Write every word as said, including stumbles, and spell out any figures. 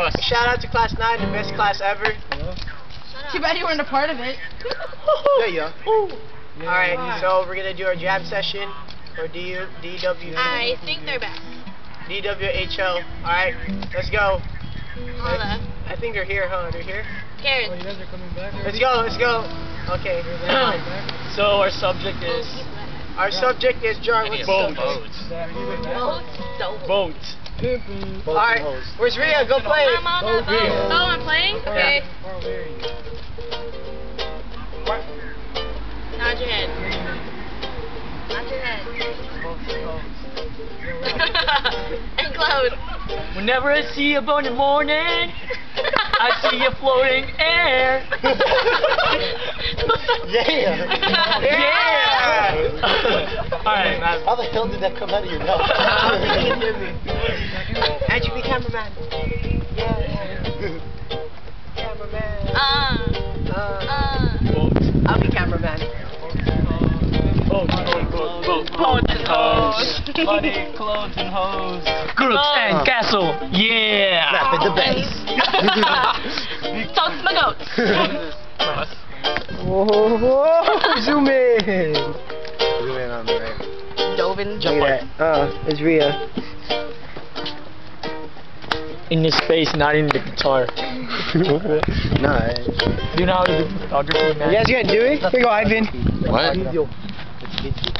us. Shout out to class nine, the best class ever. Too bad you weren't a part of it. There you go. Alright, so we're gonna do our jam session for D U, D W. I think they're best. D W H L. Alright, let's go. Hold up. I think they're here, huh? They're here? Cares. Oh, you guys are coming back? Let's go, let's go. Okay. So our subject is Our subject is Jar. What's boats. Boats. Boats. Alright, where's Rhea? Go play. I'm on the boat. Oh, I'm playing? Okay. Nod your head. Nod your head. And close. Whenever I see you in the morning, I see you floating air. Yeah. Yeah. Alright, man. How the hell did that come out of your mouth? And you be cameraman. Yeah. Cameraman. Uh. Uh. Uh. Boats. I'll be cameraman. Boats, boats, boats, boats, boats and hoes. Money, clothes and hoes. Groups and castle, yeah. Rapping the bass. Talk to my goats. Whoa, zoom in. Zoom in on me, right? Dovin. Look at that. Uh, it's Rhea. In this space, not in the guitar. Nice. Do you know how to do photography, man? You guys gonna do it? Here you go, Ivan. What?